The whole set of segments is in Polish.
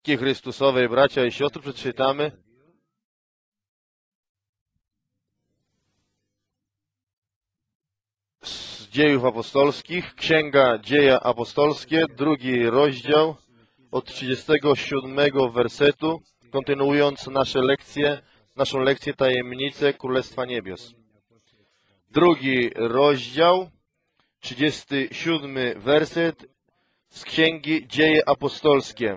Chrystusowej, bracia i siostry, przeczytamy z Dziejów Apostolskich, Księga Dzieje Apostolskie, 2 rozdział, od 37 wersetu, kontynuując naszą lekcję Tajemnice Królestwa Niebios. 2 rozdział, 37 werset z Księgi Dzieje Apostolskie.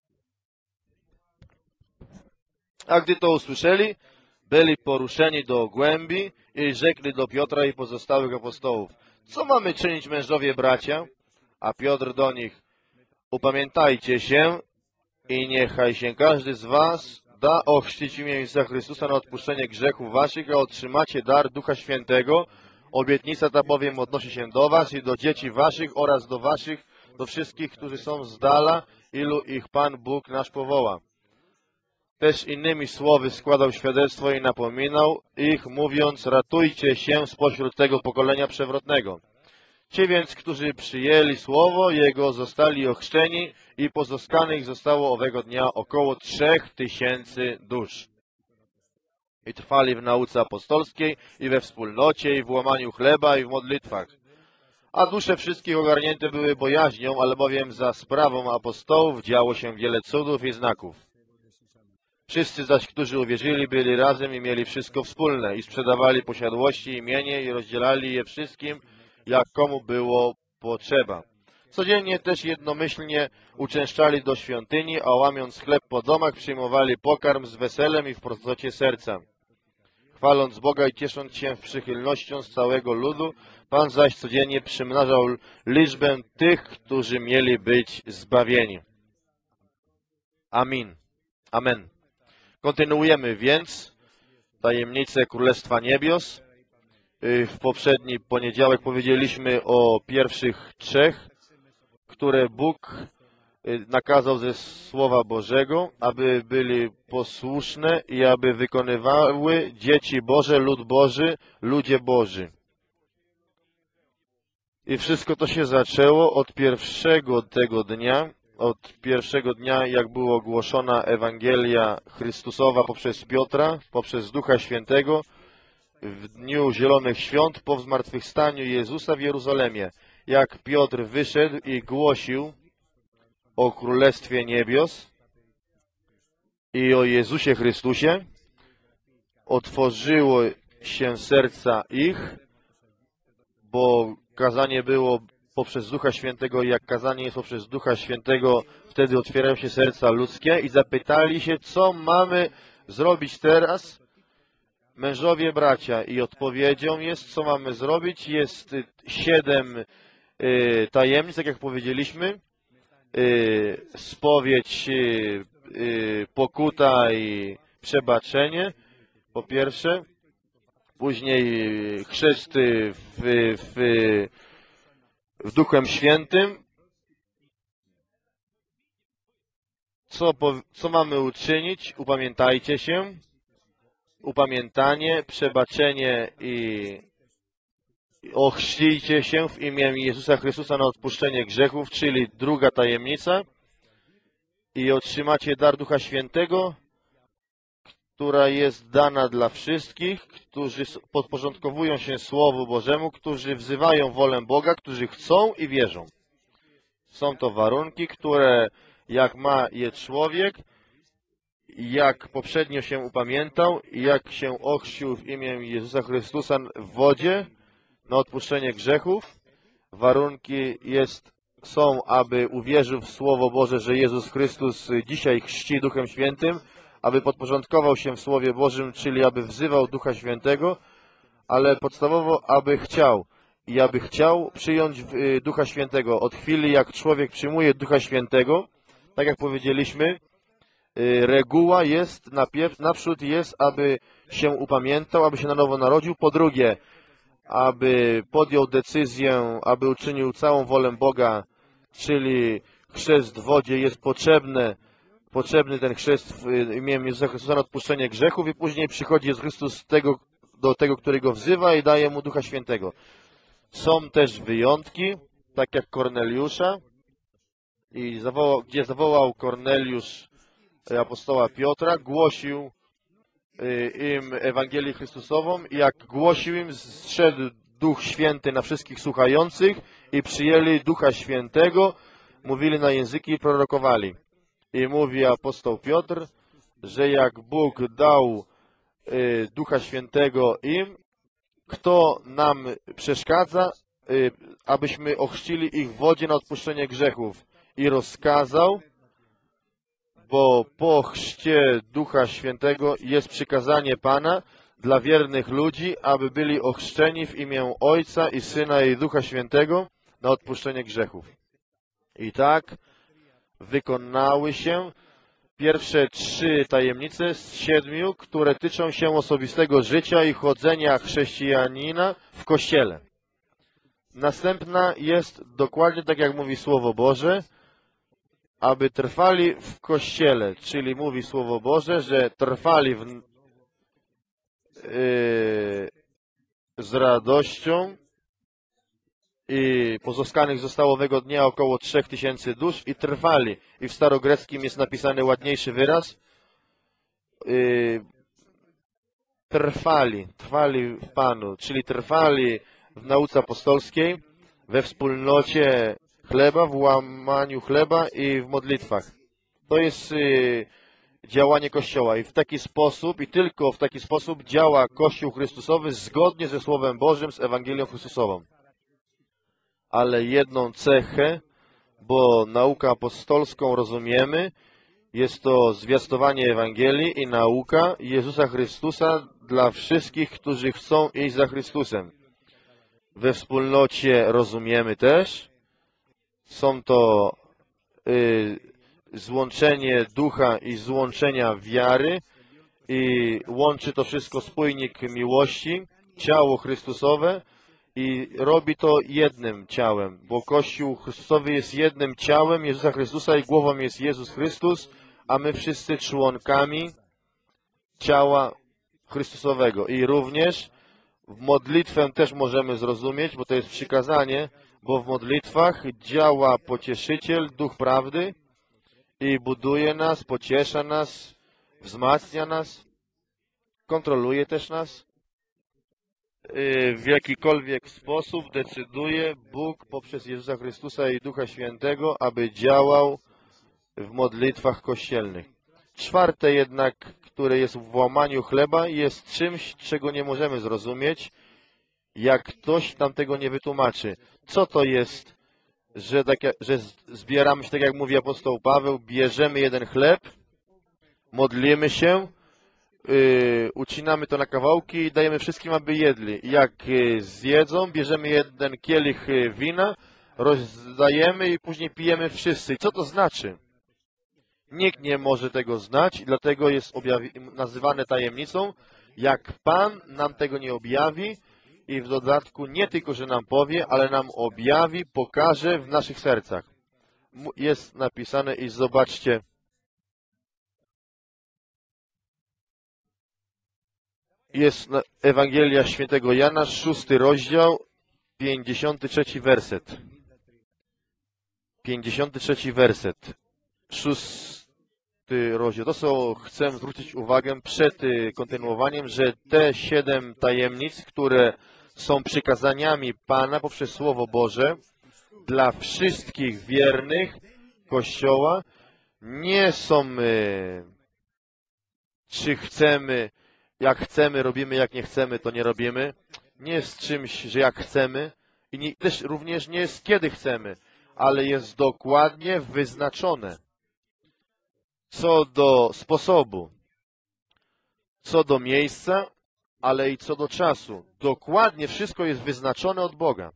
A gdy to usłyszeli, byli poruszeni do głębi i rzekli do Piotra i pozostałych apostołów: co mamy czynić, mężowie bracia? A Piotr do nich: upamiętajcie się i niechaj się każdy z was da ochrzcić w imię Jezusa Chrystusa na odpuszczenie grzechów waszych, a otrzymacie dar Ducha Świętego. Obietnica ta bowiem odnosi się do was i do dzieci waszych oraz do wszystkich, którzy są z dala, ilu ich Pan Bóg nasz powoła. Też innymi słowy składał świadectwo i napominał ich, mówiąc: ratujcie się spośród tego pokolenia przewrotnego. Ci więc, którzy przyjęli słowo Jego, zostali ochrzczeni i pozyskanych zostało owego dnia około 3000 dusz. I trwali w nauce apostolskiej i we wspólnocie i w łamaniu chleba i w modlitwach. A dusze wszystkich ogarnięte były bojaźnią, albowiem za sprawą apostołów działo się wiele cudów i znaków. Wszyscy zaś, którzy uwierzyli, byli razem i mieli wszystko wspólne i sprzedawali posiadłości i mienie i rozdzielali je wszystkim, jak komu było potrzeba. Codziennie też jednomyślnie uczęszczali do świątyni, a łamiąc chleb po domach przyjmowali pokarm z weselem i w prostocie serca. Chwaląc Boga i ciesząc się przychylnością z całego ludu, Pan zaś codziennie przymnażał liczbę tych, którzy mieli być zbawieni. Amin. Amen. Kontynuujemy więc tajemnicę Królestwa Niebios. W poprzedni poniedziałek powiedzieliśmy o pierwszych 3, które Bóg nakazał ze Słowa Bożego, aby byli posłuszne i aby wykonywały dzieci Boże, lud Boży, ludzie Boży. I wszystko to się zaczęło od pierwszego dnia, jak była ogłoszona Ewangelia Chrystusowa poprzez Piotra, poprzez Ducha Świętego, w dniu Zielonych Świąt po zmartwychwstaniu Jezusa w Jerozolimie. Jak Piotr wyszedł i głosił o Królestwie Niebios i o Jezusie Chrystusie, otworzyło się serca ich, bo kazanie było poprzez Ducha Świętego, jak kazanie jest poprzez Ducha Świętego, wtedy otwierają się serca ludzkie i zapytali się, co mamy zrobić teraz, mężowie bracia. I odpowiedzią jest, co mamy zrobić. Jest 7 tajemnic, tak jak powiedzieliśmy. Spowiedź, pokuta i przebaczenie, po pierwsze. Później chrzest w Duchem Świętym. Co mamy uczynić? Upamiętajcie się. Upamiętanie, przebaczenie i ochrzcijcie się w imię Jezusa Chrystusa na odpuszczenie grzechów, czyli druga tajemnica. I otrzymacie dar Ducha Świętego, która jest dana dla wszystkich, którzy podporządkowują się Słowu Bożemu, którzy wzywają wolę Boga, którzy chcą i wierzą. Są to warunki, które jak ma je człowiek, jak poprzednio się upamiętał, jak się ochrzcił w imię Jezusa Chrystusa w wodzie na odpuszczenie grzechów. Warunki są, aby uwierzył w Słowo Boże, że Jezus Chrystus dzisiaj chrzci Duchem Świętym, aby podporządkował się w Słowie Bożym, czyli aby wzywał Ducha Świętego, ale podstawowo, aby chciał przyjąć Ducha Świętego. Od chwili, jak człowiek przyjmuje Ducha Świętego, tak jak powiedzieliśmy, reguła jest, naprzód jest, aby się upamiętał, aby się na nowo narodził. Po drugie, aby podjął decyzję, aby uczynił całą wolę Boga, czyli chrzest w wodzie jest potrzebny ten chrzest w imię Jezusa Chrystusa na odpuszczenie grzechów i później przychodzi Jezus Chrystus do tego, który go wzywa i daje mu Ducha Świętego. Są też wyjątki, tak jak Korneliusza, i gdzie zawołał Korneliusz apostoła Piotra, głosił im Ewangelię Chrystusową i jak głosił im, zszedł Duch Święty na wszystkich słuchających i przyjęli Ducha Świętego, mówili na języki i prorokowali. I mówi apostoł Piotr, że jak Bóg dał Ducha Świętego im, kto nam przeszkadza, abyśmy ochrzcili ich w wodzie na odpuszczenie grzechów. I rozkazał, bo po chrzcie Ducha Świętego jest przykazanie Pana dla wiernych ludzi, aby byli ochrzczeni w imię Ojca i Syna i Ducha Świętego na odpuszczenie grzechów. I tak wykonały się pierwsze 3 tajemnice z 7, które tyczą się osobistego życia i chodzenia chrześcijanina w Kościele. Następna jest dokładnie tak, jak mówi Słowo Boże, aby trwali w Kościele, czyli mówi Słowo Boże, że trwali z radością i pozyskanych zostało owego dnia około 3000 dusz i trwali. I w starogreckim jest napisany ładniejszy wyraz. Trwali w Panu, czyli trwali w nauce apostolskiej, we wspólnocie chleba, w łamaniu chleba i w modlitwach. To jest działanie Kościoła i w taki sposób, i tylko w taki sposób działa Kościół Chrystusowy zgodnie ze Słowem Bożym, z Ewangelią Chrystusową. Ale jedną cechę, bo naukę apostolską rozumiemy, jest to zwiastowanie Ewangelii i nauka Jezusa Chrystusa dla wszystkich, którzy chcą iść za Chrystusem. We wspólnocie rozumiemy też, są to złączenie ducha i złączenia wiary i łączy to wszystko spójnik miłości, ciało Chrystusowe i robi to jednym ciałem, bo Kościół Chrystusowy jest jednym ciałem Jezusa Chrystusa i głową jest Jezus Chrystus, a my wszyscy członkami ciała Chrystusowego. I również w modlitwę też możemy zrozumieć, bo to jest przykazanie, bo w modlitwach działa Pocieszyciel, Duch Prawdy i buduje nas, pociesza nas, wzmacnia nas, kontroluje też nas. W jakikolwiek sposób decyduje Bóg poprzez Jezusa Chrystusa i Ducha Świętego, aby działał w modlitwach kościelnych. 4. jednak, które jest w łamaniu chleba, jest czymś, czego nie możemy zrozumieć, jak ktoś nam tego nie wytłumaczy. Co to jest, że zbieramy się, tak jak mówi apostoł Paweł, bierzemy jeden chleb, modlimy się, ucinamy to na kawałki i dajemy wszystkim, aby jedli. Jak zjedzą, bierzemy jeden kielich wina, rozdajemy i później pijemy wszyscy. Co to znaczy? Nikt nie może tego znać i dlatego jest nazywane tajemnicą. Jak Pan nam tego nie objawi i w dodatku nie tylko, że nam powie, ale nam objawi, pokaże w naszych sercach. Jest napisane i zobaczcie. Jest Ewangelia Świętego Jana, 6 rozdział, 53 werset. 53 werset. 6 rozdział. To, co chcę zwrócić uwagę przed kontynuowaniem, że te 7 tajemnic, które są przykazaniami Pana poprzez Słowo Boże dla wszystkich wiernych Kościoła, nie są, czy chcemy, jak chcemy, robimy, jak nie chcemy, to nie robimy. Nie jest czymś, że jak chcemy i też również nie jest kiedy chcemy, ale jest dokładnie wyznaczone. Co do sposobu, co do miejsca, ale i co do czasu. Dokładnie wszystko jest wyznaczone od Boga.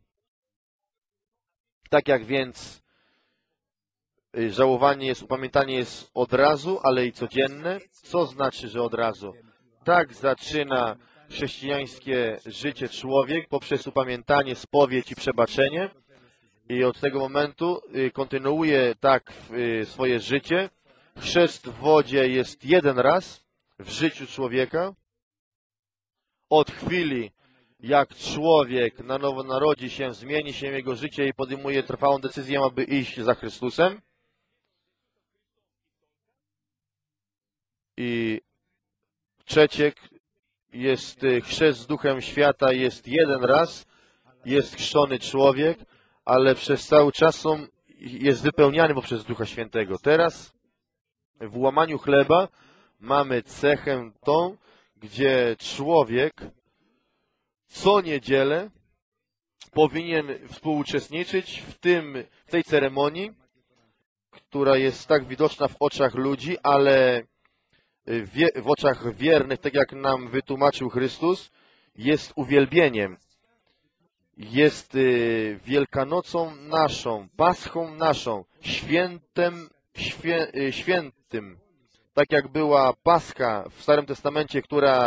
Tak jak więc żałowanie jest, upamiętanie jest od razu, ale i codzienne. Co znaczy, że od razu? Tak zaczyna chrześcijańskie życie człowiek poprzez upamiętanie, spowiedź i przebaczenie. I od tego momentu kontynuuje tak swoje życie. Chrzest w wodzie jest jeden raz w życiu człowieka. Od chwili, jak człowiek na nowo narodzi się, zmieni się jego życie i podejmuje trwałą decyzję, aby iść za Chrystusem. przeciek, jest chrzest z Duchem Świata, jest jeden raz, jest chrzczony człowiek, ale przez cały czas jest wypełniany poprzez Ducha Świętego. Teraz w łamaniu chleba mamy cechę tą, gdzie człowiek co niedzielę powinien współuczestniczyć w tej ceremonii, która jest tak widoczna w oczach ludzi, ale w oczach wiernych, tak jak nam wytłumaczył Chrystus, jest uwielbieniem. Jest Wielkanocą naszą, Paschą naszą, świętym. Tak jak była Pascha w Starym Testamencie,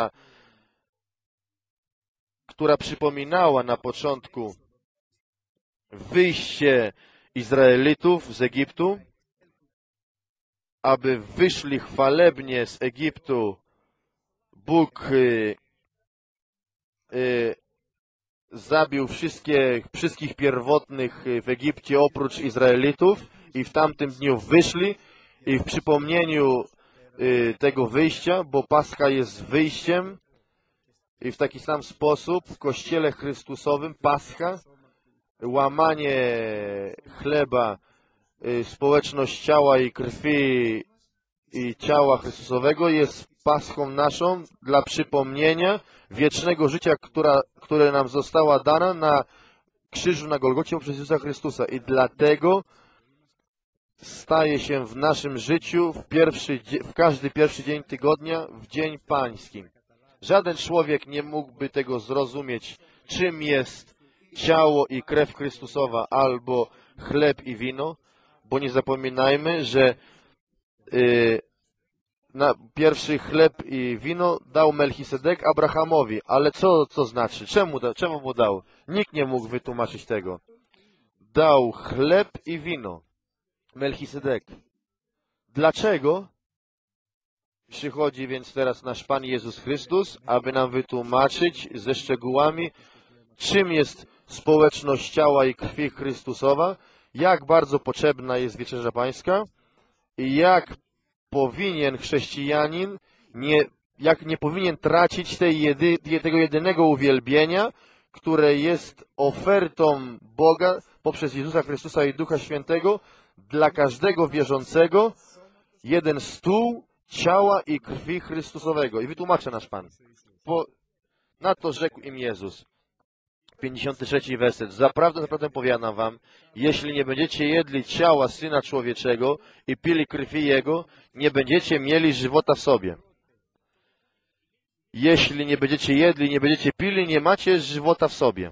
która przypominała na początku wyjście Izraelitów z Egiptu, aby wyszli chwalebnie z Egiptu. Bóg zabił wszystkich pierwotnych w Egipcie oprócz Izraelitów i w tamtym dniu wyszli i w przypomnieniu tego wyjścia, bo Pascha jest wyjściem i w taki sam sposób w Kościele Chrystusowym Pascha, łamanie chleba, społeczność ciała i krwi i ciała Chrystusowego jest Paschą naszą dla przypomnienia wiecznego życia, które nam została dana na krzyżu na Golgocie przez Jezusa Chrystusa. I dlatego staje się w naszym życiu w każdy pierwszy dzień tygodnia, w dzień pański. Żaden człowiek nie mógłby tego zrozumieć, czym jest ciało i krew Chrystusowa albo chleb i wino, bo nie zapominajmy, że pierwszy chleb i wino dał Melchisedek Abrahamowi. Ale co to znaczy? Czemu mu dał? Nikt nie mógł wytłumaczyć tego. Dał chleb i wino. Melchisedek. Dlaczego? Przychodzi więc teraz nasz Pan Jezus Chrystus, aby nam wytłumaczyć ze szczegółami, czym jest społeczność ciała i krwi Chrystusowa, jak bardzo potrzebna jest Wieczerza Pańska i jak powinien chrześcijanin, nie powinien tracić tego jedynego uwielbienia, które jest ofertą Boga poprzez Jezusa Chrystusa i Ducha Świętego dla każdego wierzącego, jeden stół ciała i krwi Chrystusowego. I wytłumaczy nasz Pan. Na to rzekł im Jezus. 53 werset. Zaprawdę, zaprawdę powiadam wam, jeśli nie będziecie jedli ciała Syna Człowieczego i pili krwi Jego, nie będziecie mieli żywota w sobie. Jeśli nie będziecie jedli, nie będziecie pili, nie macie żywota w sobie.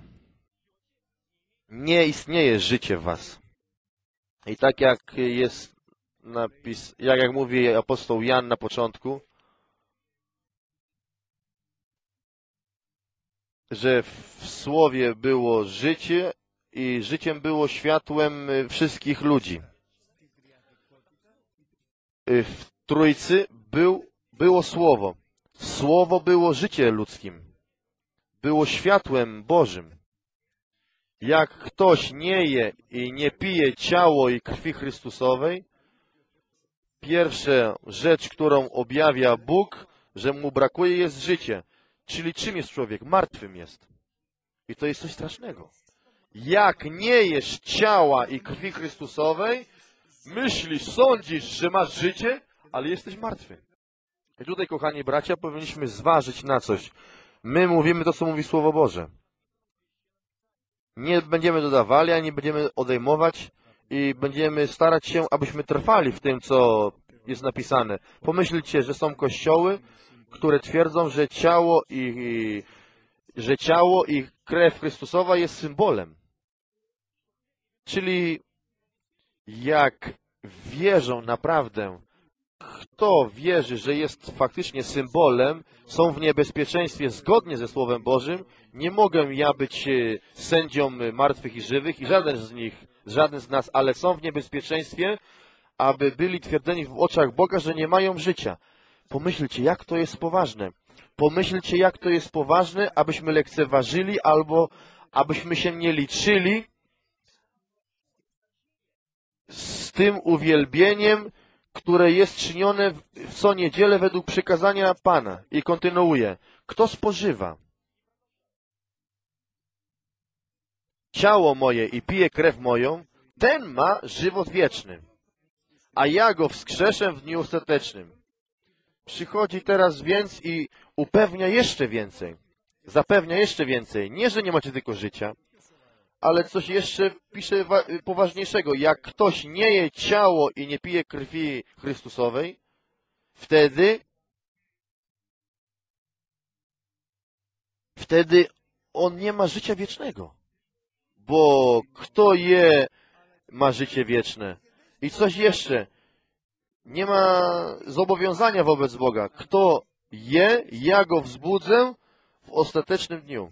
Nie istnieje życie w was. I tak jak jest jak mówi apostoł Jan na początku, że w Słowie było życie i życiem było światłem wszystkich ludzi. W Trójcy było Słowo. Słowo było życie ludzkim. Było światłem Bożym. Jak ktoś nie je i nie pije ciało i krwi Chrystusowej, pierwsza rzecz, którą objawia Bóg, że mu brakuje, jest życie. Czyli czym jest człowiek? Martwym jest. I to jest coś strasznego. Jak nie jesz ciała i krwi Chrystusowej, sądzisz, że masz życie, ale jesteś martwy. I tutaj, kochani bracia, powinniśmy zważyć na coś. My mówimy to, co mówi Słowo Boże. Nie będziemy dodawali, ani będziemy odejmować i będziemy starać się, abyśmy trwali w tym, co jest napisane. Pomyślcie, że są kościoły, które twierdzą, że ciało i krew Chrystusowa jest symbolem. Czyli jak wierzą naprawdę, kto wierzy, że jest faktycznie symbolem, są w niebezpieczeństwie zgodnie ze Słowem Bożym. Nie mogę ja być sędzią martwych i żywych i żaden z nas, ale są w niebezpieczeństwie, aby byli twierdzeni w oczach Boga, że nie mają życia. Pomyślcie, jak to jest poważne. Pomyślcie, jak to jest poważne, abyśmy lekceważyli albo abyśmy się nie liczyli z tym uwielbieniem, które jest czynione w co niedzielę według przykazania Pana. I kontynuuje. Kto spożywa ciało moje i pije krew moją, ten ma żywot wieczny, a ja go wskrzeszę w dniu ostatecznym. Przychodzi teraz więc i upewnia jeszcze więcej. Zapewnia jeszcze więcej. Nie, że nie macie tylko życia, ale coś jeszcze pisze poważniejszego. Jak ktoś nie je ciało i nie pije krwi Chrystusowej, wtedy on nie ma życia wiecznego. Bo kto je, ma życie wieczne. I coś jeszcze. Nie ma zobowiązania wobec Boga. Kto je, ja go wzbudzę w ostatecznym dniu.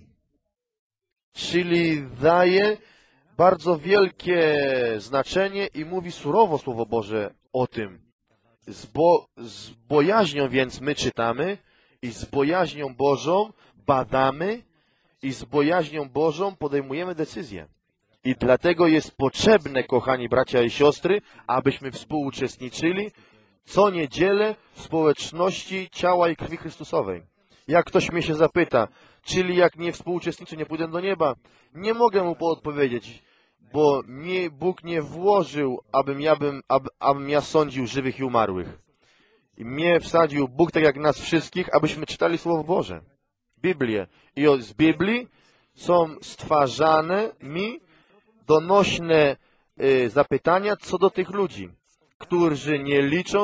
Czyli daje bardzo wielkie znaczenie i mówi surowo Słowo Boże o tym. Z bojaźnią więc my czytamy i z bojaźnią Bożą badamy i z bojaźnią Bożą podejmujemy decyzje. I dlatego jest potrzebne, kochani bracia i siostry, abyśmy współuczestniczyli co niedzielę w społeczności ciała i krwi Chrystusowej. Jak ktoś mnie się zapyta, czyli jak nie współuczestniczę, nie pójdę do nieba, nie mogę mu odpowiedzieć, bo mi Bóg nie włożył, abym ja sądził żywych i umarłych. I mnie wsadził Bóg, tak jak nas wszystkich, abyśmy czytali Słowo Boże, Biblię. I z Biblii są stwarzane mi donośne zapytania co do tych ludzi, którzy nie liczą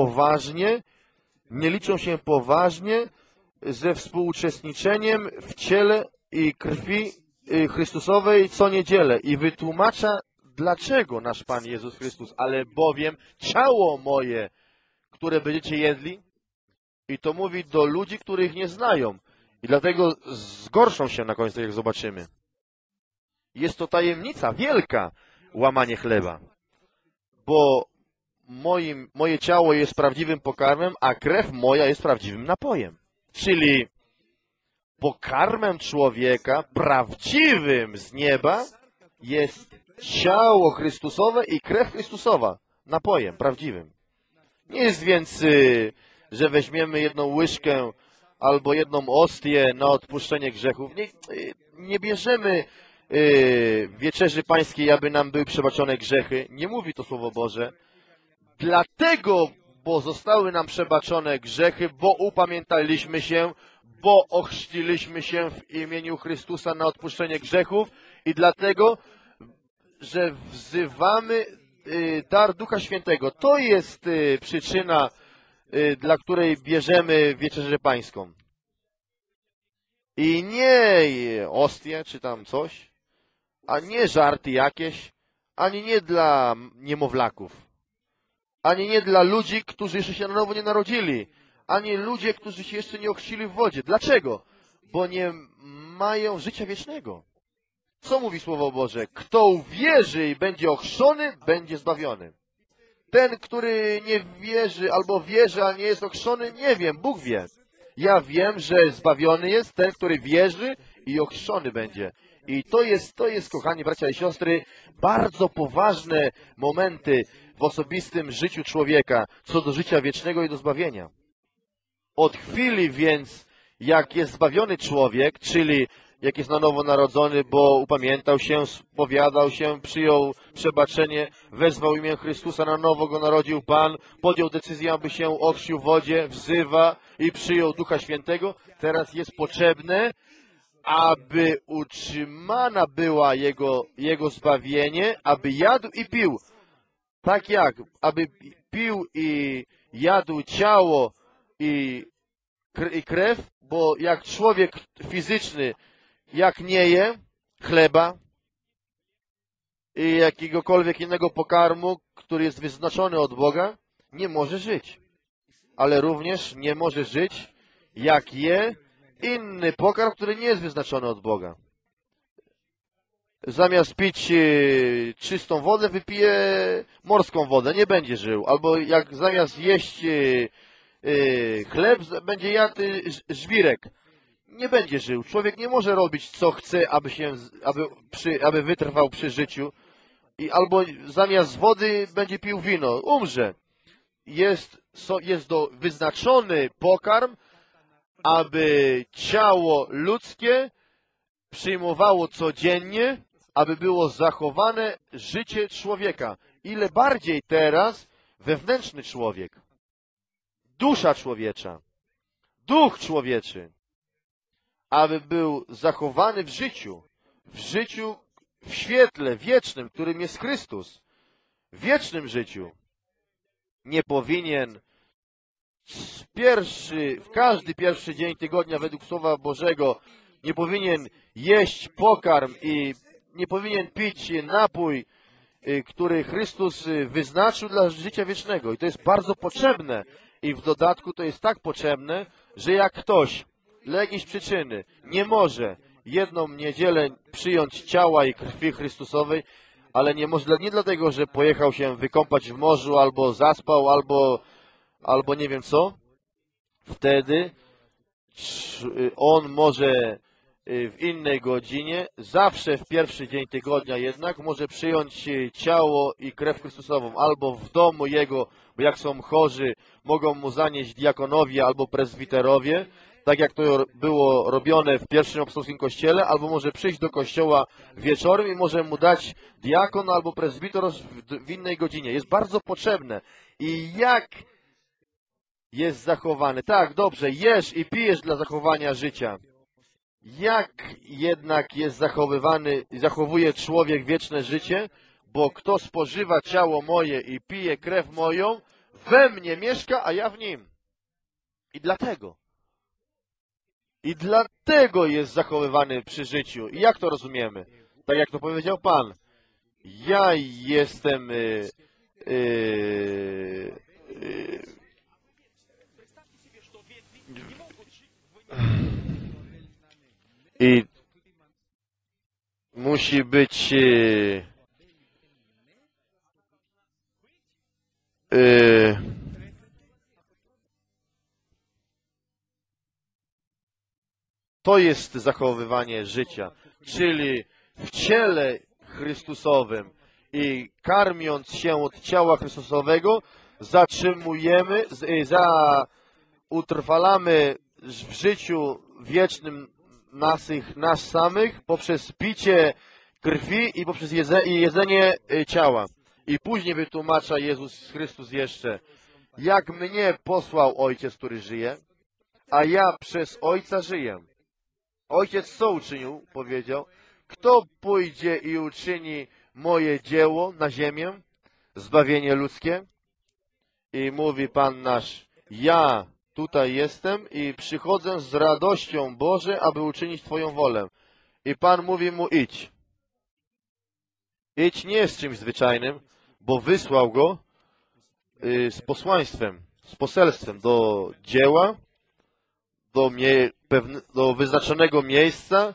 się poważnie ze współuczestniczeniem w ciele i krwi Chrystusowej co niedzielę. I wytłumacza, dlaczego nasz Pan Jezus Chrystus, ale bowiem ciało moje, które będziecie jedli, i to mówi do ludzi, których nie znają. I dlatego zgorszą się na końcu, jak zobaczymy. Jest to tajemnica wielka, łamanie chleba. Bo moje ciało jest prawdziwym pokarmem, a krew moja jest prawdziwym napojem. Czyli pokarmem człowieka, prawdziwym z nieba, jest ciało Chrystusowe i krew Chrystusowa. Napojem prawdziwym. Nie jest więc, że weźmiemy jedną łyżkę albo jedną ostię na odpuszczenie grzechów. Nie bierzemy wieczerzy pańskiej, aby nam były przebaczone grzechy. Nie mówi to Słowo Boże. Dlatego, bo zostały nam przebaczone grzechy, bo upamiętaliśmy się, bo ochrzciliśmy się w imieniu Chrystusa na odpuszczenie grzechów i dlatego, że wzywamy dar Ducha Świętego. To jest przyczyna, dla której bierzemy wieczerzę pańską. I nie ostie, czy tam coś, a nie żarty jakieś, ani nie dla niemowlaków, ani nie dla ludzi, którzy jeszcze się na nowo nie narodzili, ani ludzie, którzy się jeszcze nie ochrzcili w wodzie. Dlaczego? Bo nie mają życia wiecznego. Co mówi Słowo Boże? Kto uwierzy i będzie ochrzczony, będzie zbawiony. Ten, który nie wierzy albo wierzy, a nie jest ochrzczony, nie wiem, Bóg wie. Ja wiem, że zbawiony jest ten, który wierzy i ochrzczony będzie. I to jest, kochani bracia i siostry, bardzo poważne momenty w osobistym życiu człowieka, co do życia wiecznego i do zbawienia. Od chwili więc, jak jest zbawiony człowiek, czyli jak jest na nowo narodzony, bo upamiętał się, spowiadał się, przyjął przebaczenie, wezwał imię Chrystusa, na nowo go narodził Pan, podjął decyzję, aby się ochrzcił w wodzie, wzywa i przyjął Ducha Świętego. Teraz jest potrzebne, aby utrzymana była jego zbawienie, aby jadł i pił. Tak jak, aby pił i jadł ciało i krew, bo jak człowiek fizyczny, jak nie je chleba i jakiegokolwiek innego pokarmu, który jest wyznaczony od Boga, nie może żyć. Ale również nie może żyć, jak je inny pokarm, który nie jest wyznaczony od Boga. Zamiast pić czystą wodę, wypije morską wodę, nie będzie żył. Albo jak zamiast jeść chleb, będzie jadł żwirek, nie będzie żył. Człowiek nie może robić, co chce, aby wytrwał przy życiu. Albo zamiast wody będzie pił wino, umrze. jest wyznaczony pokarm, aby ciało ludzkie przyjmowało codziennie, aby było zachowane życie człowieka. Ile bardziej teraz wewnętrzny człowiek, dusza człowiecza, duch człowieczy, aby był zachowany w życiu, w świetle wiecznym, którym jest Chrystus, w wiecznym życiu. Nie powinien w każdy pierwszy dzień tygodnia według Słowa Bożego nie powinien jeść pokarm i nie powinien pić napój, który Chrystus wyznaczył dla życia wiecznego. I to jest bardzo potrzebne. I w dodatku to jest tak potrzebne, że jak ktoś dla jakiejś przyczyny nie może jedną niedzielę przyjąć ciała i krwi Chrystusowej, ale nie może nie dlatego, że pojechał się wykąpać w morzu, albo zaspał, albo nie wiem co, wtedy on może w innej godzinie, zawsze w pierwszy dzień tygodnia jednak, może przyjąć ciało i krew Chrystusową, albo w domu jego, bo jak są chorzy, mogą mu zanieść diakonowie albo prezbiterowie, tak jak to było robione w pierwszym apostolskim kościele, albo może przyjść do kościoła wieczorem i może mu dać diakon albo prezbitor w innej godzinie. Jest bardzo potrzebne. I jak jest zachowany? Tak, dobrze, jesz i pijesz dla zachowania życia. Jak jednak jest zachowuje człowiek wieczne życie? Bo kto spożywa ciało moje i pije krew moją, we mnie mieszka, a ja w nim. I dlatego jest zachowywany przy życiu. I jak to rozumiemy? Tak jak to powiedział Pan. Ja jestem i musi być to jest zachowywanie życia, czyli w ciele Chrystusowym i karmiąc się od ciała Chrystusowego, utrwalamy w życiu wiecznym nas samych poprzez picie krwi i poprzez jedzenie ciała. I później wytłumacza Jezus Chrystus jeszcze, jak mnie posłał Ojciec, który żyje, a ja przez Ojca żyję. Ojciec co uczynił? Powiedział, kto pójdzie i uczyni moje dzieło na ziemię, zbawienie ludzkie? I mówi Pan nasz, ja tutaj jestem i przychodzę z radością, Boże, aby uczynić Twoją wolę. I Pan mówi mu, idź. Idź nie jest czymś zwyczajnym, bo wysłał go z posłaństwem, z poselstwem do dzieła, do wyznaczonego miejsca,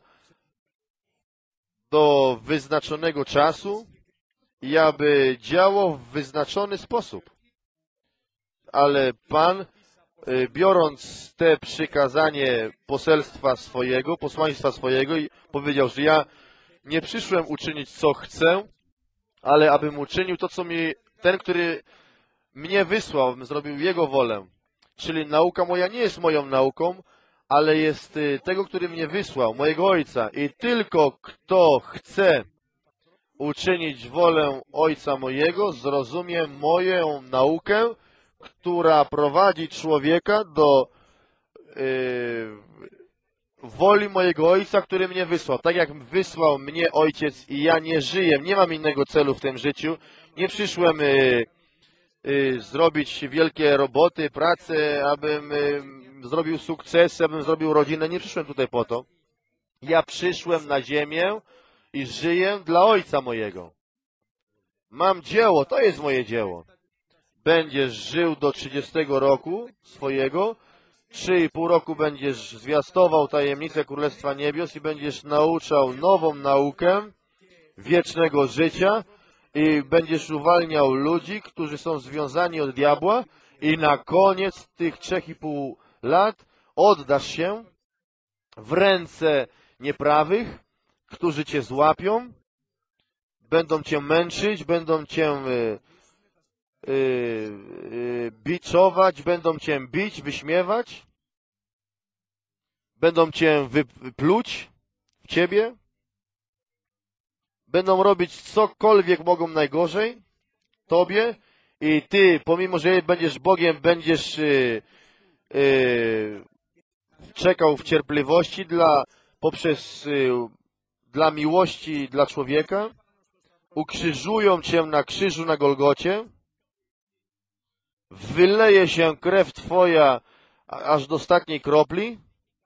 do wyznaczonego czasu i aby działał w wyznaczony sposób. Ale Pan, biorąc te przykazanie posłaństwa swojego, powiedział, że ja nie przyszłem uczynić, co chcę, ale abym uczynił to, co ten, który mnie wysłał, abym zrobił Jego wolę. Czyli nauka moja nie jest moją nauką, ale jest tego, który mnie wysłał, mojego Ojca. I tylko kto chce uczynić wolę Ojca mojego, zrozumie moją naukę, która prowadzi człowieka do woli mojego Ojca, który mnie wysłał. Tak jak wysłał mnie Ojciec i ja nie żyję, nie mam innego celu w tym życiu. Nie przyszłem zrobić wielkie roboty, pracę, abym zrobił sukcesy, abym zrobił rodzinę. Nie przyszłem tutaj po to. Ja przyszłem na ziemię i żyję dla Ojca mojego. Mam dzieło, to jest moje dzieło. Będziesz żył do 30 roku swojego, 3,5 roku będziesz zwiastował tajemnicę Królestwa Niebios i będziesz nauczał nową naukę wiecznego życia i będziesz uwalniał ludzi, którzy są związani od diabła i na koniec tych 3,5 lat oddasz się w ręce nieprawych, którzy cię złapią, będą cię męczyć, będą cię biczować, będą cię bić, wyśmiewać, będą cię wypluć w ciebie, będą robić cokolwiek mogą najgorzej tobie i ty, pomimo że będziesz Bogiem, będziesz czekał w cierpliwości dla miłości dla człowieka, ukrzyżują cię na krzyżu na Golgocie, wyleje się krew twoja aż do ostatniej kropli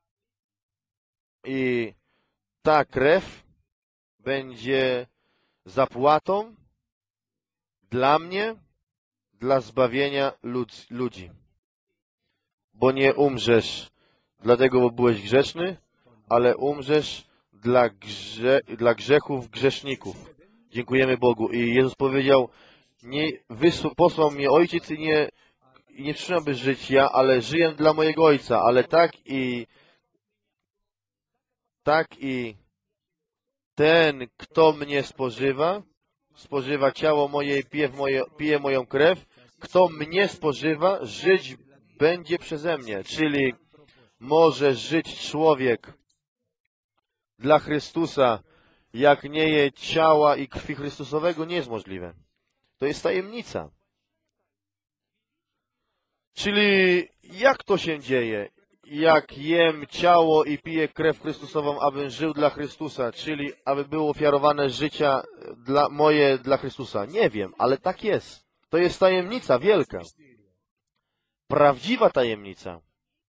i ta krew będzie zapłatą dla mnie, dla zbawienia ludzi. Bo nie umrzesz dlatego, bo byłeś grzeszny, ale umrzesz dla grzechów grzeszników. Dziękujemy Bogu. I Jezus powiedział, posłał mnie Ojciec i nie przyszedłem, by żyć ja, ale żyję dla mojego Ojca. Ale tak i ten, kto mnie spożywa ciało moje i pije moją krew, kto mnie spożywa, żyć będzie przeze mnie. Czyli może żyć człowiek dla Chrystusa, jak nie je ciała i krwi Chrystusowego, nie jest możliwe. To jest tajemnica. Czyli jak to się dzieje? Jak jem ciało i piję krew Chrystusową, abym żył dla Chrystusa, czyli aby było ofiarowane życia dla Chrystusa. Nie wiem, ale tak jest. To jest tajemnica wielka. Prawdziwa tajemnica.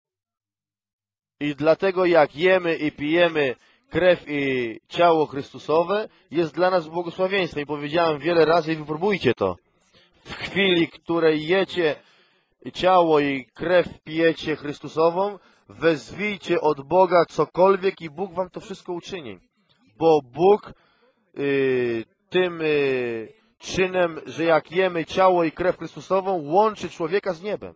I dlatego jak jemy i pijemy krew i ciało Chrystusowe, jest dla nas błogosławieństwem. I powiedziałem wiele razy, wypróbujcie to. W chwili, której jecie ciało i krew pijecie Chrystusową, wezwijcie od Boga cokolwiek i Bóg wam to wszystko uczyni. Bo Bóg tym czynem, że jak jemy ciało i krew Chrystusową, łączy człowieka z niebem.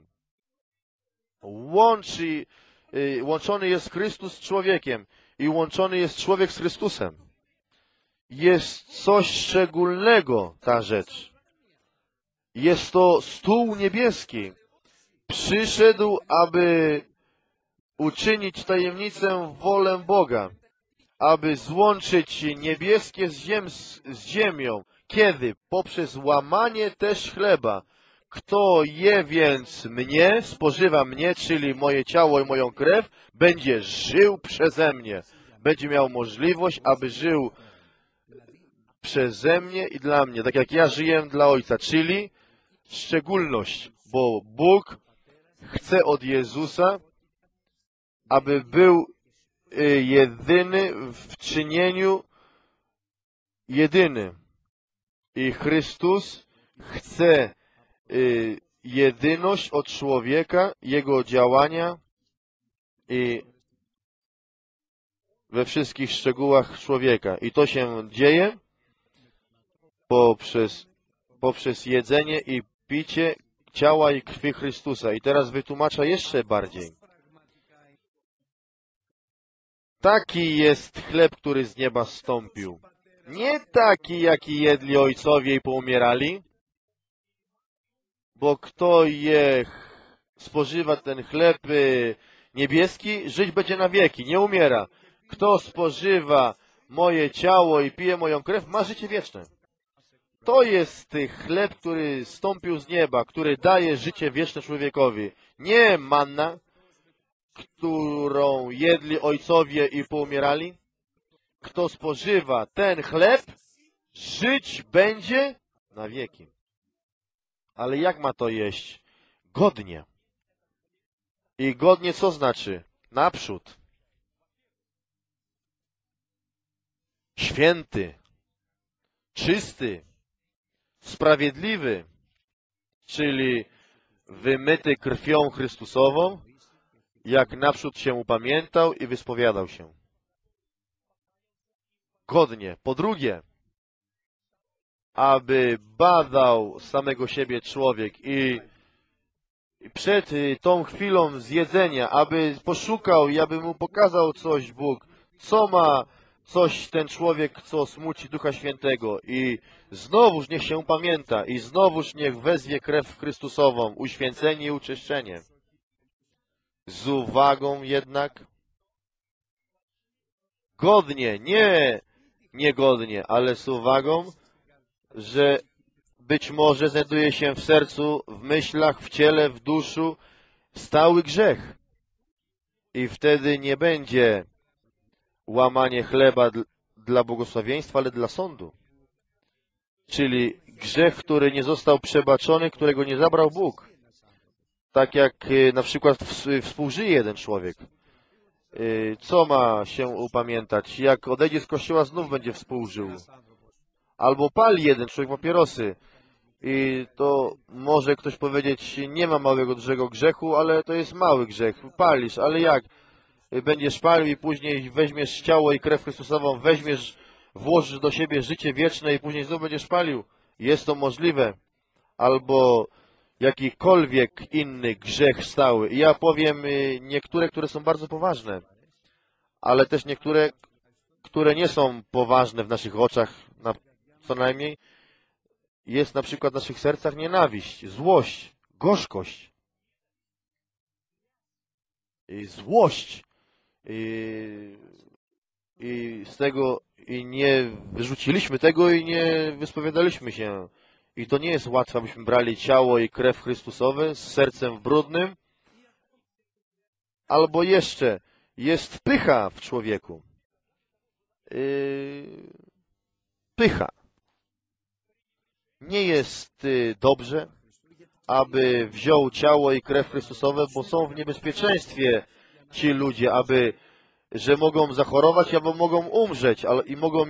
Łączony jest Chrystus z człowiekiem i łączony jest człowiek z Chrystusem. Jest coś szczególnego ta rzecz. Jest to stół niebieski. Przyszedł, aby uczynić tajemnicę wolę Boga, aby złączyć niebieskie z ziemią. Kiedy? Poprzez łamanie też chleba. Kto je więc mnie, spożywa mnie, czyli moje ciało i moją krew, będzie żył przeze mnie. Będzie miał możliwość, aby żył przeze mnie i dla mnie, tak jak ja żyję dla Ojca, czyli szczególność, bo Bóg chce od Jezusa, aby był jedyny w czynieniu jedyny. I Chrystus chce jedyność od człowieka, jego działania i we wszystkich szczegółach człowieka. I to się dzieje poprzez jedzenie i picie ciała i krwi Chrystusa. I teraz wytłumaczę jeszcze bardziej. Taki jest chleb, który z nieba zstąpił. Nie taki, jaki jedli ojcowie i poumierali, bo kto spożywa ten chleb niebieski, żyć będzie na wieki, nie umiera. Kto spożywa moje ciało i pije moją krew, ma życie wieczne. To jest chleb, który zstąpił z nieba, który daje życie wieczne człowiekowi. Nie manna, którą jedli ojcowie i poumierali. Kto spożywa ten chleb, żyć będzie na wieki. Ale jak ma to jeść? Godnie. I godnie co znaczy? Naprzód. Święty. Czysty. Sprawiedliwy. Czyli wymyty krwią Chrystusową, jak naprzód się upamiętał i wyspowiadał się. Godnie. Po drugie, aby badał samego siebie człowiek i przed tą chwilą zjedzenia, aby poszukał i aby mu pokazał coś Bóg, co ma coś ten człowiek, co smuci Ducha Świętego i znowuż niech się upamięta i znowuż niech wezwie krew Chrystusową, uświęcenie i uczyszczenie. Z uwagą jednak, godnie, nie niegodnie, ale z uwagą, że być może znajduje się w sercu, w myślach, w ciele, w duszu stały grzech. I wtedy nie będzie łamanie chleba dla błogosławieństwa, ale dla sądu. Czyli grzech, który nie został przebaczony, którego nie zabrał Bóg. Tak jak na przykład współżyje jeden człowiek. Co ma się upamiętać? Jak odejdzie z kościoła, znów będzie współżył. Albo pali jeden człowiek papierosy. I to może ktoś powiedzieć, nie ma małego, dużego grzechu, ale to jest mały grzech. Palisz, ale jak? Będziesz palił i później weźmiesz ciało i krew Chrystusową, weźmiesz, włożysz do siebie życie wieczne i później znów będziesz palił. Jest to możliwe. Albo jakikolwiek inny grzech stały. I ja powiem niektóre, które są bardzo poważne, ale też niektóre, które nie są poważne w naszych oczach, co najmniej. Jest na przykład w naszych sercach nienawiść, złość, gorzkość. I złość. I z tego i nie wyrzuciliśmy tego i nie wyspowiadaliśmy się. I to nie jest łatwe, abyśmy brali ciało i krew Chrystusowe z sercem brudnym. Albo jeszcze jest pycha w człowieku. Pycha. Nie jest dobrze, aby wziął ciało i krew Chrystusowe, bo są w niebezpieczeństwie ci ludzie, że mogą zachorować, albo mogą umrzeć, i mogą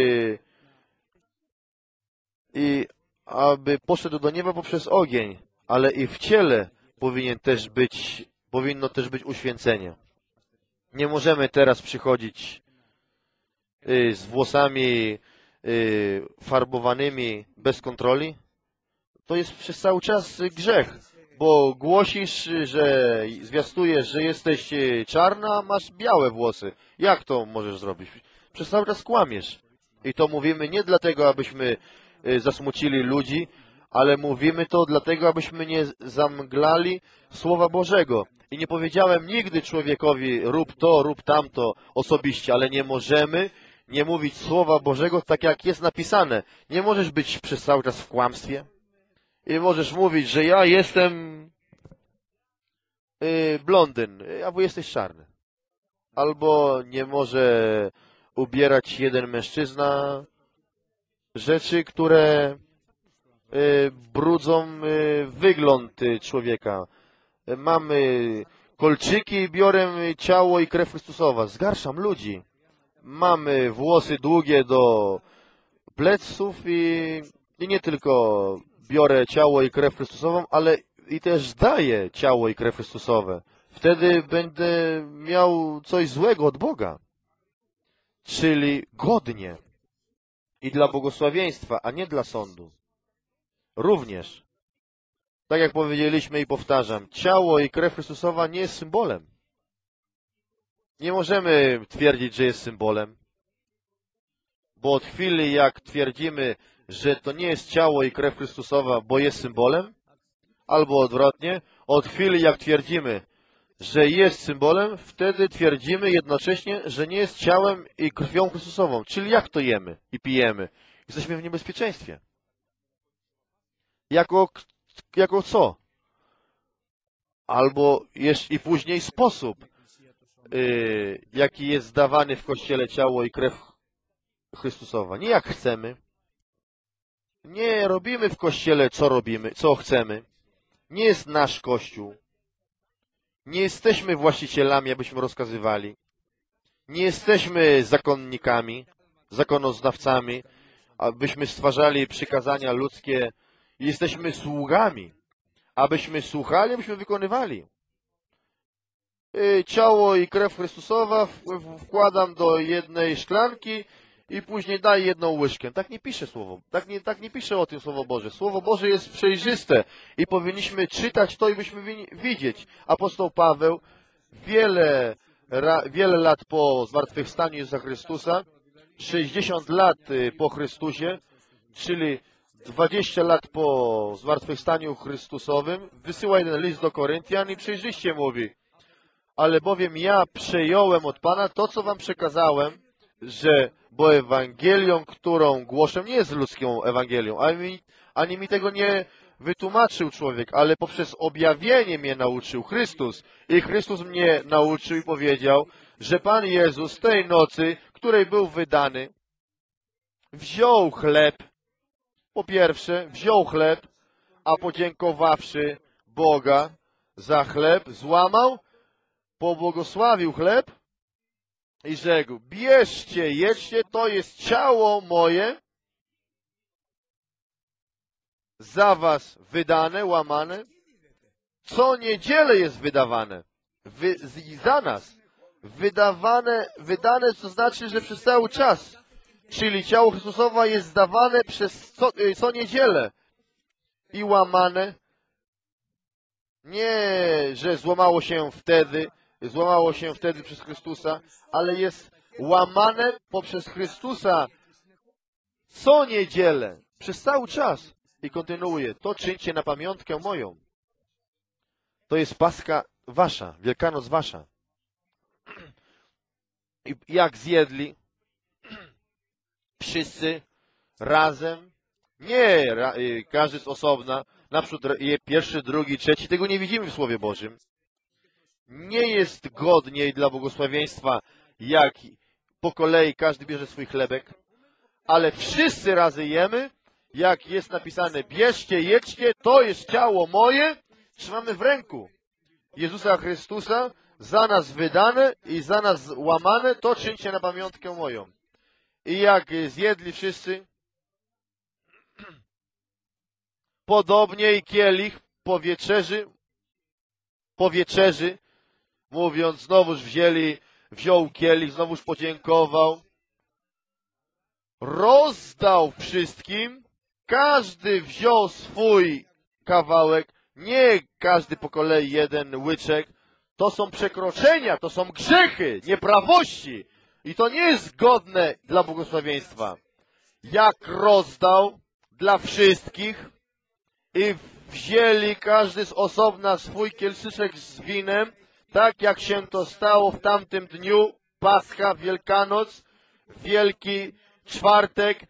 aby poszedł do nieba poprzez ogień, ale i w ciele powinno też być uświęcenie. Nie możemy teraz przychodzić z włosami farbowanymi bez kontroli. To jest przez cały czas grzech, bo głosisz, że zwiastujesz, że jesteś czarna, a masz białe włosy. Jak to możesz zrobić? Przez cały czas kłamiesz. I to mówimy nie dlatego, abyśmy zasmucili ludzi, ale mówimy to dlatego, abyśmy nie zamglali Słowa Bożego. I nie powiedziałem nigdy człowiekowi rób to, rób tamto osobiście, ale nie możemy nie mówić Słowa Bożego tak, jak jest napisane. Nie możesz być przez cały czas w kłamstwie. I możesz mówić, że ja jestem blondyn, a wy jesteś czarny. Albo nie może ubierać jeden mężczyzna rzeczy, które brudzą wygląd człowieka. Mamy kolczyki i biorę ciało i krew Chrystusowa. Zgarszam ludzi. Mamy włosy długie do pleców i nie tylko biorę ciało i krew Chrystusową, ale i też daję ciało i krew Chrystusowe. Wtedy będę miał coś złego od Boga. Czyli godnie. I dla błogosławieństwa, a nie dla sądu. Również. Tak jak powiedzieliśmy i powtarzam, ciało i krew Chrystusowa nie jest symbolem. Nie możemy twierdzić, że jest symbolem. Bo od chwili, jak twierdzimy, że to nie jest ciało i krew Chrystusowa, bo jest symbolem, albo odwrotnie, od chwili, jak twierdzimy, że jest symbolem, wtedy twierdzimy jednocześnie, że nie jest ciałem i krwią Chrystusową. Czyli jak to jemy i pijemy? Jesteśmy w niebezpieczeństwie. Jako co? Albo i później sposób, jaki jest zdawany w Kościele ciało i krew Chrystusowa. Nie jak chcemy. Nie robimy w Kościele, co chcemy. Nie jest nasz Kościół. Nie jesteśmy właścicielami, abyśmy rozkazywali. Nie jesteśmy zakonnikami, zakonoznawcami, abyśmy stwarzali przykazania ludzkie. Jesteśmy sługami, abyśmy słuchali, abyśmy wykonywali. Ciało i krew Chrystusowa wkładam do jednej szklanki i później daję jedną łyżkę. Tak nie pisze Słowo. Tak nie pisze o tym Słowo Boże. Słowo Boże jest przejrzyste i powinniśmy czytać to i byśmy widzieć. Apostoł Paweł wiele lat po zmartwychwstaniu Jezusa Chrystusa 60 lat po Chrystusie, czyli 20 lat po zmartwychwstaniu Chrystusowym, wysyła jeden list do Koryntian i przejrzyście mówi: ale bowiem ja przejąłem od Pana to, co wam przekazałem, bo Ewangelią, którą głoszę, nie jest ludzką Ewangelią, ani mi tego nie wytłumaczył człowiek, ale poprzez objawienie mnie nauczył Chrystus. I Chrystus mnie nauczył i powiedział, że Pan Jezus tej nocy, której był wydany, wziął chleb, po pierwsze wziął chleb, a podziękowawszy Boga za chleb, złamał, pobłogosławił chleb i rzekł: bierzcie, jedźcie, to jest ciało moje, za was wydane, łamane. Co niedzielę jest wydawane. Za nas. Wydane, co znaczy, że przez cały czas. Czyli ciało Chrystusowe jest zdawane przez co niedzielę. I łamane. Nie, że złamało się wtedy przez Chrystusa, ale jest łamane poprzez Chrystusa co niedzielę. Przez cały czas. I kontynuuje: to czyńcie na pamiątkę moją. To jest Paska wasza, Wielkanoc wasza. I jak zjedli? Wszyscy razem? Nie, każdy z osobna. Naprzód pierwszy, drugi, trzeci. Tego nie widzimy w Słowie Bożym. Nie jest godniej dla błogosławieństwa, jak po kolei każdy bierze swój chlebek, ale wszyscy razem jemy, jak jest napisane: bierzcie, jedźcie, to jest ciało moje, trzymamy w ręku Jezusa Chrystusa, za nas wydane i za nas łamane, to czyńcie na pamiątkę moją. I jak zjedli wszyscy, podobnie i kielich po wieczerzy, mówiąc, znowuż wziął kielich, znowuż podziękował, rozdał wszystkim, każdy wziął swój kawałek, nie każdy po kolei jeden łyczek. To są przekroczenia, to są grzechy, nieprawości. I to nie jest godne dla błogosławieństwa. Jak rozdał dla wszystkich i wzięli każdy z osobna swój kieliszek z winem, tak jak się to stało w tamtym dniu, Pascha, Wielkanoc, Wielki Czwartek.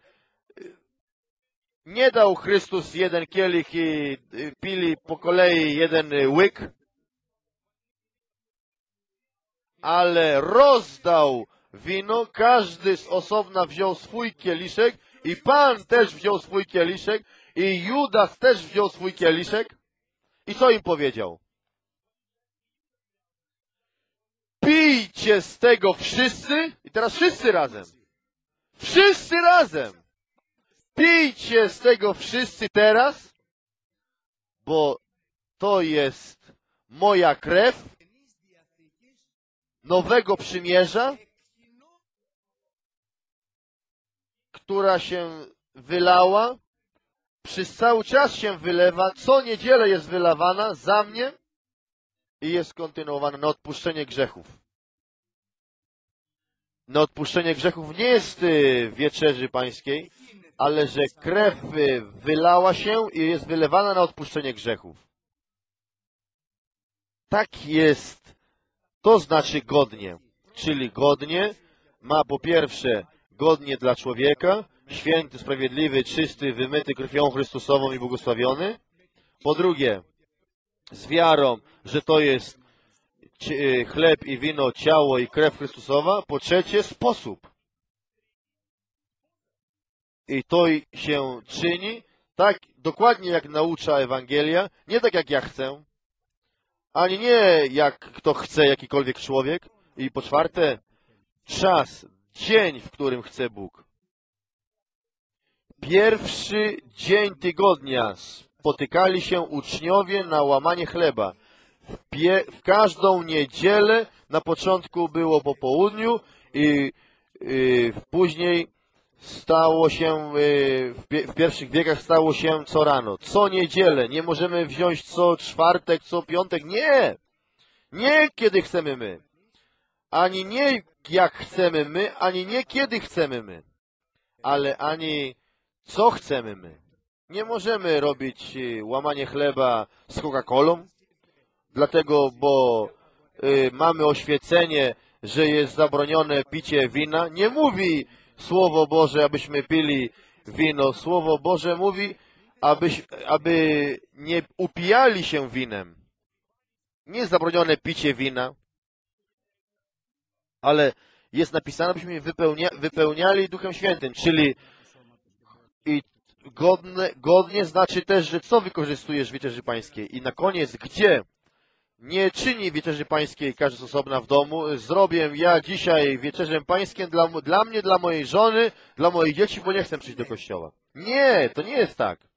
Nie dał Chrystus jeden kielich i pili po kolei jeden łyk, ale rozdał wino, każdy z osobna wziął swój kieliszek i Pan też wziął swój kieliszek i Judas też wziął swój kieliszek. I co im powiedział? Pijcie z tego wszyscy, i teraz wszyscy razem. Wszyscy razem. Pijcie z tego wszyscy teraz, bo to jest moja krew nowego przymierza, która się wylała, przez cały czas się wylewa, co niedzielę jest wylewana za mnie i jest kontynuowana na odpuszczenie grzechów. Na odpuszczenie grzechów nie jest w wieczerzy pańskiej, ale że krew wylała się i jest wylewana na odpuszczenie grzechów. Tak jest, to znaczy godnie. Czyli godnie ma po pierwsze godnie dla człowieka, święty, sprawiedliwy, czysty, wymyty krwią Chrystusową i błogosławiony. Po drugie, z wiarą, że to jest chleb i wino, ciało i krew Chrystusowa. Po trzecie, sposób. I to się czyni tak dokładnie jak naucza Ewangelia, nie tak jak ja chcę, ani nie jak kto chce jakikolwiek człowiek. I po czwarte, czas, dzień, w którym chce Bóg. Pierwszy dzień tygodnia spotykali się uczniowie na łamanie chleba. W każdą niedzielę, na początku było po południu i później stało się, w pierwszych wiekach stało się co rano. Co niedzielę, nie możemy wziąć co czwartek, co piątek, nie! Nie kiedy chcemy my, Ani nie jak chcemy my, ani nie kiedy chcemy my, ale ani co chcemy my. Nie możemy robić łamanie chleba z Coca-Colą, dlatego, bo mamy oświecenie, że jest zabronione picie wina. Nie mówi Słowo Boże, abyśmy pili wino. Słowo Boże mówi, aby nie upijali się winem. Nie jest zabronione picie wina, ale jest napisane, abyśmy wypełniali Duchem Świętym, czyli i godnie znaczy też, że co wykorzystujesz w Wieczerzy Pańskiej. I na koniec, gdzie nie czyni Wieczerzy Pańskiej każdy z osobna w domu. Zrobię ja dzisiaj Wieczerzę Pańską dla mnie, dla mojej żony, dla moich dzieci, bo nie chcę przyjść do kościoła. Nie, to nie jest tak.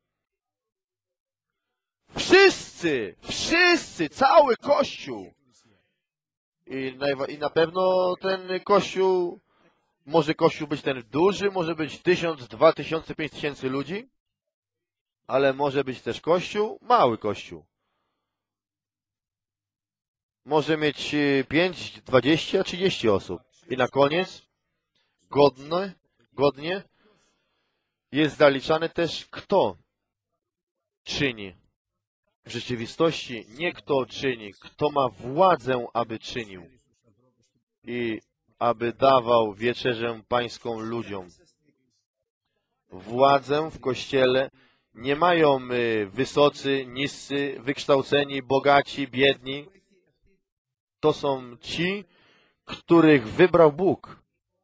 Wszyscy, cały Kościół. I na pewno ten Kościół, może Kościół być ten duży, może być 1000, 2000, 5000 ludzi, ale może być też Kościół, mały Kościół. Może mieć 5, 20, 30 osób. I na koniec, godnie, jest zaliczane też kto czyni. W rzeczywistości nie kto czyni, kto ma władzę, aby czynił i aby dawał wieczerzę pańską ludziom. Władzę w Kościele nie mają wysocy, niscy, wykształceni, bogaci, biedni. To są ci, których wybrał Bóg.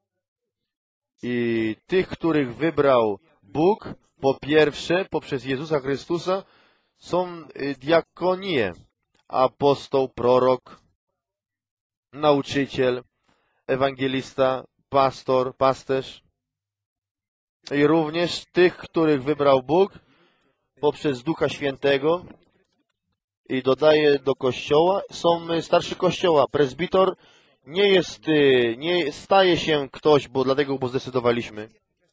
I tych, których wybrał Bóg, po pierwsze, poprzez Jezusa Chrystusa, są diakonie, apostoł, prorok, nauczyciel, ewangelista, pastor, pasterz. I również tych, których wybrał Bóg poprzez Ducha Świętego i dodaje do Kościoła, są starszy Kościoła. Prezbitor nie staje się ktoś, bo dlatego bo zdecydowaliśmy.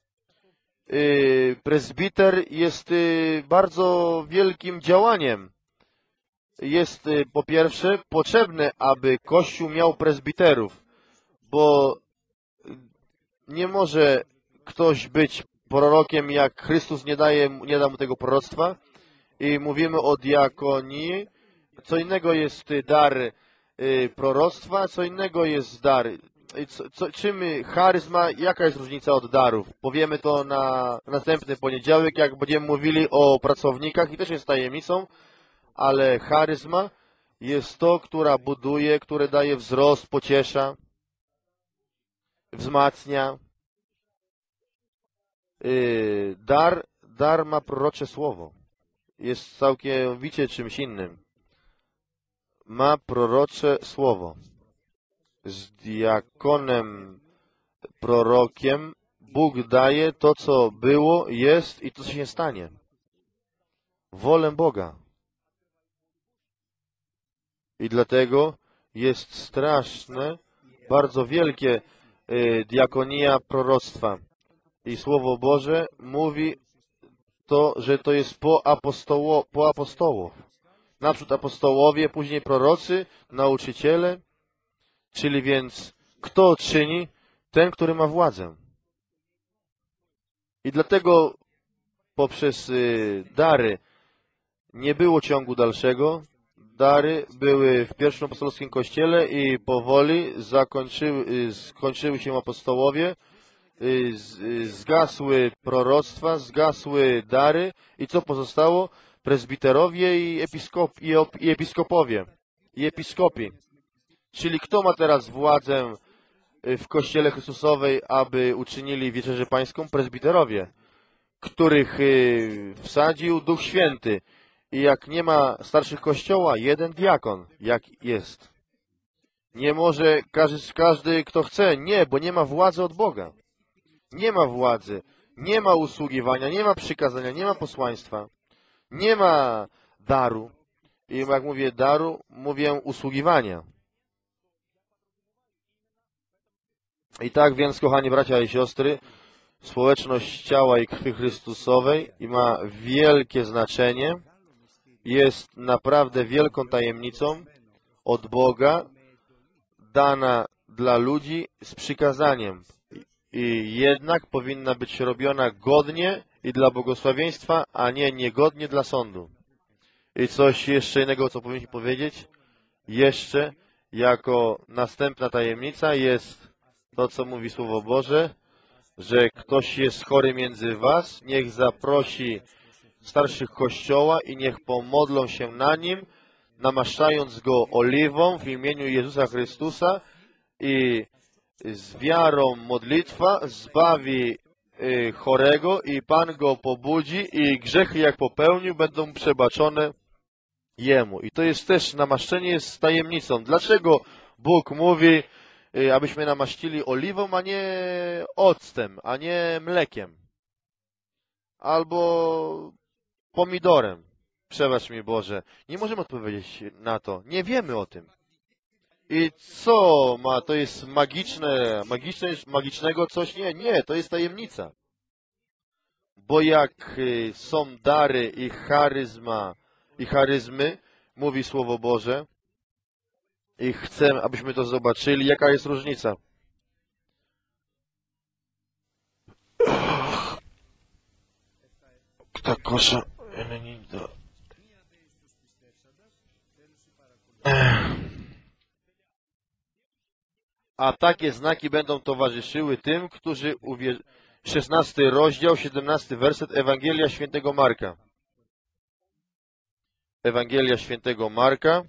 Prezbiter jest bardzo wielkim działaniem. Jest po pierwsze potrzebne, aby Kościół miał prezbiterów, bo nie może ktoś być prorokiem, jak Chrystus nie da mu tego proroctwa. I mówimy o diakonii. Co innego jest dar proroctwa, co innego jest dar. Czym charyzma, jaka jest różnica od darów? Powiemy to na następny poniedziałek, jak będziemy mówili o pracownikach i też jest tajemnicą, ale charyzma jest to, która buduje, które daje wzrost, pociesza, wzmacnia. Dar ma prorocze słowo. Jest całkowicie czymś innym. Ma prorocze słowo. Z diakonem, prorokiem Bóg daje to, co było, jest i to, co się stanie. Wolę Boga. I dlatego jest straszne, bardzo wielkie diakonia proroctwa. I Słowo Boże mówi to, że to jest po apostołów. Naprzód apostołowie, później prorocy, nauczyciele, czyli więc kto czyni? Ten, który ma władzę. I dlatego poprzez dary nie było ciągu dalszego. Dary były w pierwszym apostolskim kościele i powoli skończyły się apostołowie, zgasły proroctwa, zgasły dary i co pozostało? Prezbiterowie i episkopowie i episkopi. Czyli kto ma teraz władzę w Kościele Chrystusowej, aby uczynili Wieczerzę Pańską? Prezbiterowie, których wsadził Duch Święty. I jak nie ma starszych Kościoła, jeden diakon, jak jest. Nie może każdy, kto chce. Nie, bo nie ma władzy od Boga. Nie ma władzy, nie ma usługiwania, nie ma przykazania, nie ma posłaństwa, nie ma daru. I jak mówię daru, mówię usługiwania. I tak więc, kochani bracia i siostry, społeczność ciała i krwi Chrystusowej i ma wielkie znaczenie, jest naprawdę wielką tajemnicą od Boga, dana dla ludzi z przykazaniem. I jednak powinna być robiona godnie i dla błogosławieństwa, a nie niegodnie dla sądu. I coś jeszcze innego, co powinniśmy powiedzieć? Jeszcze jako następna tajemnica jest to, co mówi Słowo Boże, że ktoś jest chory między was, niech zaprosi starszych Kościoła i niech pomodlą się na nim, namaszczając go oliwą w imieniu Jezusa Chrystusa i z wiarą modlitwa zbawi chorego i Pan go pobudzi i grzechy jak popełnił będą przebaczone jemu. I to jest też, namaszczenie jest tajemnicą. Dlaczego Bóg mówi, abyśmy namaścili oliwą, a nie octem, a nie mlekiem? Albo pomidorem. Przebacz mi Boże. Nie możemy odpowiedzieć na to. Nie wiemy o tym. I co ma, to jest magicznego coś? Nie, to jest tajemnica. Bo jak są dary i charyzmy, mówi Słowo Boże, i chcę, abyśmy to zobaczyli, jaka jest różnica. Kto kosza? A takie znaki będą towarzyszyły tym, którzy uwierzyli. 16 rozdział, 17 werset Ewangelia Świętego Marka. Ewangelia Świętego Marka,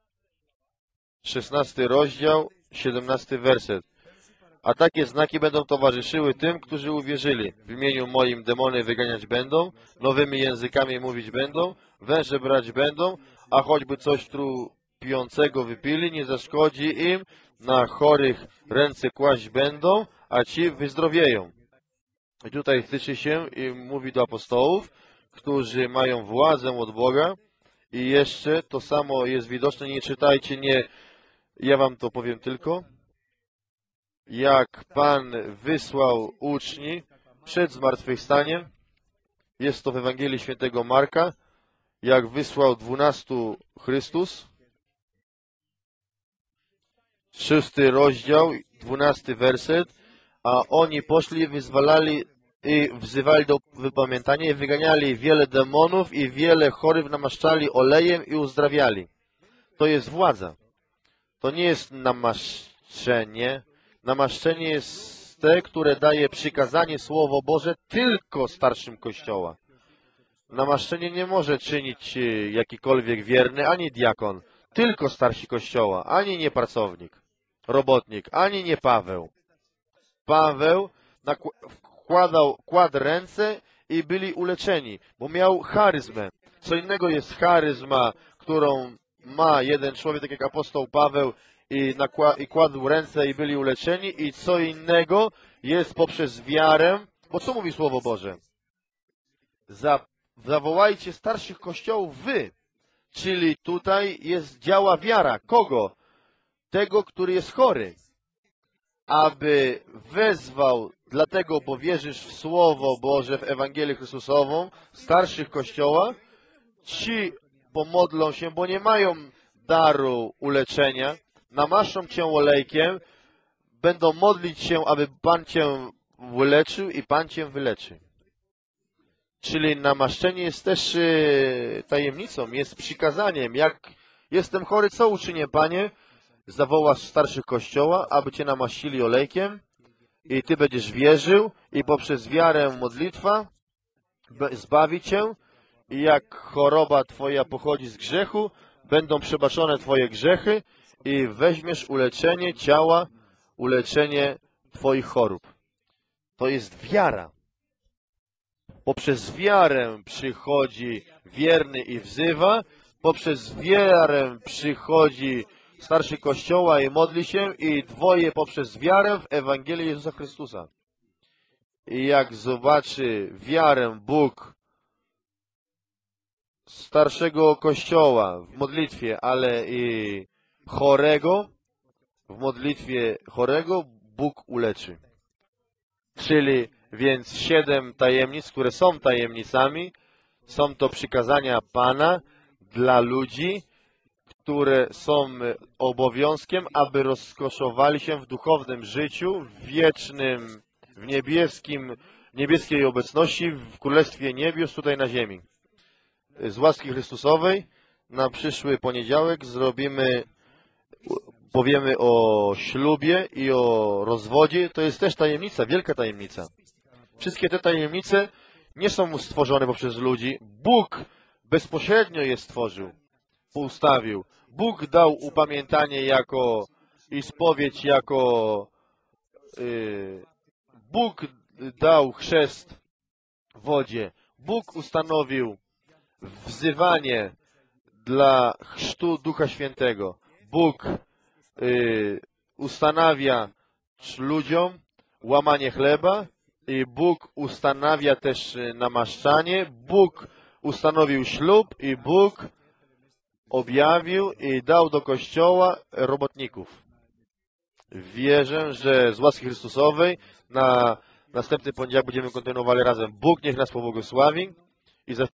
16 rozdział, 17 werset. A takie znaki będą towarzyszyły tym, którzy uwierzyli. W imieniu moim demony wyganiać będą, nowymi językami mówić będą, węże brać będą, a choćby coś trupiącego wypili, nie zaszkodzi im, na chorych ręce kłaść będą, a ci wyzdrowieją. I tutaj tyczy się i mówi do apostołów, którzy mają władzę od Boga i jeszcze to samo jest widoczne, nie czytajcie, ja wam to powiem tylko. Jak Pan wysłał uczni przed zmartwychwstaniem, jest to w Ewangelii Świętego Marka, jak wysłał 12 Chrystus, 6 rozdział, 12 werset, a oni poszli i wyzwalali i wzywali do wypamiętania i wyganiali wiele demonów i wiele chorych namaszczali olejem i uzdrawiali. To jest władza. To nie jest namaszczenie. Namaszczenie jest te, które daje przykazanie Słowo Boże tylko starszym Kościoła. Namaszczenie nie może czynić jakikolwiek wierny, ani diakon. Tylko starsi Kościoła, ani nie pracownik, robotnik, ani nie Paweł. Paweł kładł ręce i byli uleczeni, bo miał charyzmę. Co innego jest charyzma, którą ma jeden człowiek, tak jak apostoł Paweł, i kładł ręce i byli uleczeni, i co innego jest poprzez wiarę, bo co mówi Słowo Boże? Zawołajcie starszych kościołów wy, czyli tutaj działa wiara. Kogo? Tego, który jest chory. Aby wezwał, dlatego bo wierzysz w Słowo Boże, w Ewangelię Chrystusową, starszych Kościoła, ci pomodlą się, bo nie mają daru uleczenia, namaszczą cię olejkiem, będą modlić się, aby Pan cię wyleczył i Pan cię wyleczy. Czyli namaszczenie jest też tajemnicą, jest przykazaniem. Jak jestem chory, co uczynię, Panie? Zawołasz starszych Kościoła, aby cię namaścili olejkiem i ty będziesz wierzył i poprzez wiarę modlitwa zbawi cię i jak choroba twoja pochodzi z grzechu, będą przebaczone twoje grzechy i weźmiesz uleczenie ciała, uleczenie twoich chorób. To jest wiara. Poprzez wiarę przychodzi wierny i wzywa, poprzez wiarę przychodzi starszy Kościoła i modli się i dwoje poprzez wiarę w Ewangelię Jezusa Chrystusa. I jak zobaczy wiarę Bóg starszego Kościoła w modlitwie, ale i chorego, w modlitwie chorego Bóg uleczy. Czyli więc 7 tajemnic, które są tajemnicami, są to przykazania Pana dla ludzi, które są obowiązkiem, aby rozkoszowali się w duchownym życiu, w wiecznym, w niebieskiej obecności, w Królestwie Niebios tutaj na ziemi. Z łaski Chrystusowej na przyszły poniedziałek powiemy o ślubie i o rozwodzie. To jest też tajemnica, wielka tajemnica. Wszystkie te tajemnice nie są stworzone poprzez ludzi. Bóg bezpośrednio je stworzył, ustawił. Bóg dał upamiętanie i spowiedź Bóg dał chrzest w wodzie. Bóg ustanowił wzywanie dla chrztu Ducha Świętego. Bóg ustanawia ludziom łamanie chleba i Bóg ustanawia też namaszczanie. Bóg ustanowił ślub i Bóg objawił i dał do Kościoła robotników. Wierzę, że z łaski Chrystusowej na następny poniedziałek będziemy kontynuowali razem. Bóg niech nas pobłogosławi i